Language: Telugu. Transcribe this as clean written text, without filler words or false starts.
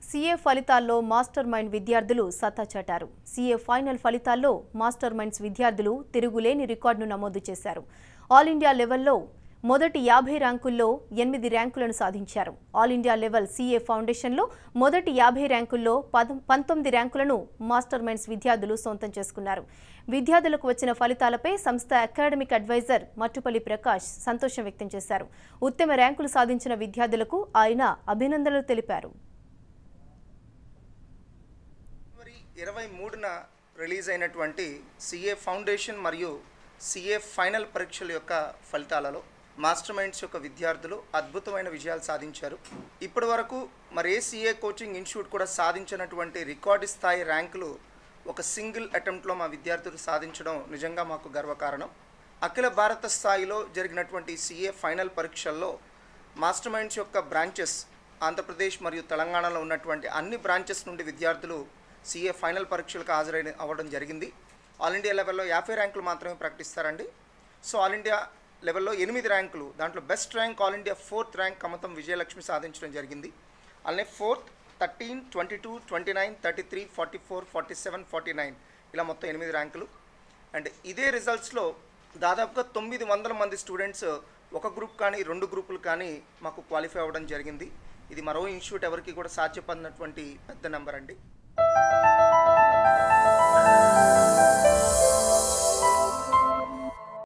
సీఏ ఫలితాల్లో మాస్టర్ మైండ్ విద్యార్థులు సత్తా చాటారు. సీఏ ఫైనల్ ఫలితాల్లో మాస్టర్ మైండ్స్ విద్యార్థులు తిరుగులేని రికార్డును నమోదు చేశారు. ఆల్ ఇండియా లెవెల్లో మొదటి 50 ర్యాంకుల్లో 8 ర్యాంకులను సాధించారు. ఆల్ ఇండియా లెవెల్ సీఏ ఫౌండేషన్లో మొదటి 50 ర్యాంకుల్లో 19 ర్యాంకులను మాస్టర్ మైండ్స్ విద్యార్థులు సొంతం చేసుకున్నారు. విద్యార్థులకు వచ్చిన ఫలితాలపై సంస్థ అకాడమిక్ అడ్వైజర్ మట్టుపల్లి ప్రకాష్ సంతోషం వ్యక్తం చేశారు. ఉత్తమ ర్యాంకులు సాధించిన విద్యార్థులకు ఆయన అభినందనలు తెలిపారు. 23న రిలీజ్ అయినటువంటి సీఏ ఫౌండేషన్ మరియు సీఏ ఫైనల్ పరీక్షల యొక్క ఫలితాలలో మాస్టర్ మైండ్స్ యొక్క విద్యార్థులు అద్భుతమైన విజయాలు సాధించారు. ఇప్పటి వరకు మరి ఏ సీఏ కోచింగ్ ఇన్స్టిట్యూట్ కూడా సాధించినటువంటి రికార్డు స్థాయి ర్యాంకులు ఒక సింగిల్ అటెంప్ట్లో మా విద్యార్థులు సాధించడం నిజంగా మాకు గర్వకారణం. అఖిల భారత స్థాయిలో జరిగినటువంటి సీఏ ఫైనల్ పరీక్షల్లో మాస్టర్ మైండ్స్ యొక్క బ్రాంచెస్ ఆంధ్రప్రదేశ్ మరియు తెలంగాణలో ఉన్నటువంటి అన్ని బ్రాంచెస్ నుండి విద్యార్థులు సీఏ ఫైనల్ పరీక్షలకు అవ్వడం జరిగింది. ఆల్ ఇండియా లెవెల్లో 50 ర్యాంకులు మాత్రమే ప్రకటిస్తారండి. సో ఆల్ ఇండియా లెవెల్లో 8 ర్యాంకులు, దాంట్లో best rank all India 4th rank Kamatam Vijayalakshmi సాధించడం జరిగింది. అలానే 4th, 13, 22, 29, 33, 44, 47, 49 ఇలా మొత్తం 8 ర్యాంకులు. అండ్ ఇదే రిజల్ట్స్లో దాదాపుగా 900 మంది స్టూడెంట్స్ ఒక గ్రూప్ కానీ 2 గ్రూపులు కానీ మాకు క్వాలిఫై అవ్వడం జరిగింది. ఇది మరో ఇన్స్టిట్యూట్ ఎవరికి కూడా సాధ్యపడినటువంటి పెద్ద నెంబర్ అండి.